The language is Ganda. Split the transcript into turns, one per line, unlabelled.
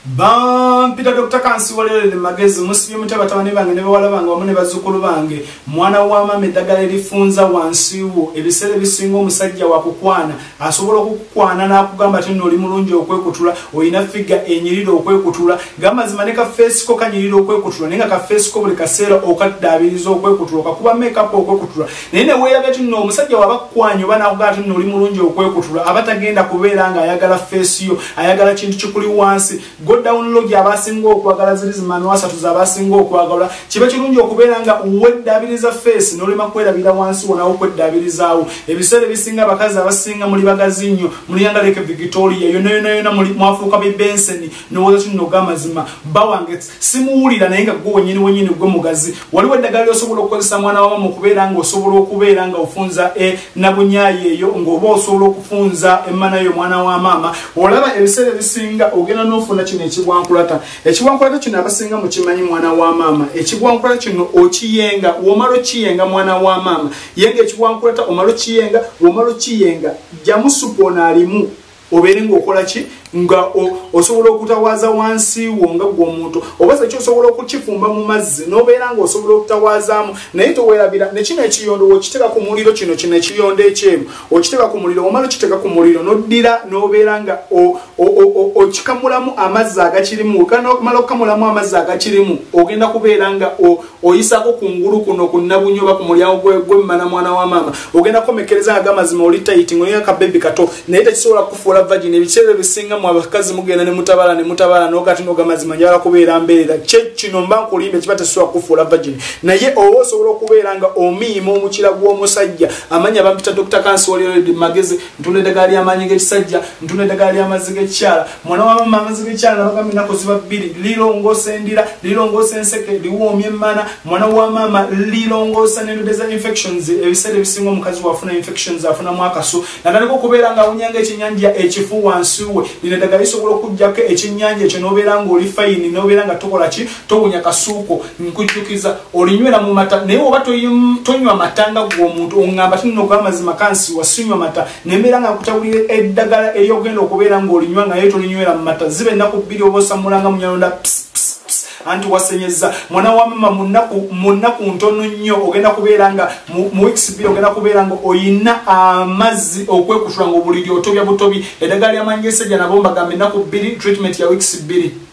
Bampita Dr. Kansi walele magezi musibye mutabatabane bange ne bawala bange wamu ne bazzukulu bange mwana wa mama eddagala lifunza wansiwo ebisere bisinga omusajja wakukwana asobola okukwana n'akugamba ati nno oli mulungi okwekutula oyina figa enyirira okwekutula gamba zimane ka face ko kanyirira okwekutula nenga ka face ko buli kaseera okaddaabiriza okwekutula okakuba makeup okwekutula naye ne weerabe ati nno omusajja wabakwanyo banakugamba ati nno oli mulungi okwekutula abatagenda kubeera nga ayagala face yo ayagala kintu kikuli wansi go download abasinga okwagala zirizi manwasa tuzabasinga okwagala kiba kirungi okubeera nga weddabiriza face n'olema kwerabira wansi wona okweddabirizawo ebiseera bisinga abakazi abasinga muli bagazi nnyo muli yanga leke Victoria yona muli mwafuuka be Benson n'owoza kino gamazima bawange simuwulira naye nga gwe wenyini gwe mugazi waliwo eddagala lyosobola okukozesa mwana wama mu kubeera nga osobola okubeera nga ofunza nabunyayi eyo ng'oba osobola okufunza emmana yo mwana wa maama olaba ebiseera bisinga ogenda n'ofuna kino ekigwankulata kino abasinga mukimanyi mwana wa maama ekigwankulata kino okiyenga womalo kiyenga mwana wa maama yenga ekigwankulata omalo kiyenga jamu supona alimu obeere ng'okola ki nga osobola okutawaza wansi wonga gw'omuntu obaza kyo osobola okukifumba mu mazzi n'obeera nga osobola okutawazaamu naye toweerabira ne kino ekiyondo okiteka ku muliro kino ekiyondo ekyeru okiteka ku muliro omala okiteka ku muliro n'oddira n'obeera nga okikamulamu amazzi agakirimu okamala okukamulamu amazzi agakirimu ogenda kubeera nga oyisako ku ngulu kuno ku nabunyo oba ku mulyango gw'emmana mwana wa maama ogenda komekereza agamazima oli tayiti ng'oyina akabebi kato naye tekisobola kufuula vagina ebiseera bisinga abakazi mugenda ne mutabala n'okati n'ogamazima njala kubeera mbeera kino mba nkulimba kiba tekisobola kufuula vagina naye oba osobola okubeera nga omiima omukira gw'omusajja amanya bampita Dr. Kansi walele magezi ntunda eddagala ly'amaanyi g'ekisajja ntunda eddagala ly'amazzi g'ekikyala mwana wa mama amazzi g'ekikyala nabagambe ennaku ziba bbiri lirongoosa endira lirongoosa enseke liwoomya emmana mwana wa mama lirongoosa n'endwadde za infections ebiseera ebisinga omukazi wafuna infections afunamu akasu natandika okubeera nga awunyanga ekinyanja ekifu wansi we lino eddagala lisobola okujjako ekyennyanja ekyo n'obeera nga oli fayini n'obeera nga tokola ki towunya kasuuko nkujjukiza olinywera mu mata naye oba tonywa mata nga gw'omuntu oŋŋamba tinno gw'amazima Kansi wasinywa mata nembeera nga nkutawulira eddagala eryogenda okubeera nga olinywa nga naye tolinywera mu mata ziba ennaku bbiri oba osamulanga mu nyalonda anti wasenyeza mwana wa mama munnaku ntono nnyo ogenda kubeera nga mu weeks bbiri ogenda kubeera nga oyina amazzi okwekutula nga obuliri otobya butobi eddagala ly'amaanyi g'esajja nabo mbagambe ennaku bbiri treatment ya weeks bbiri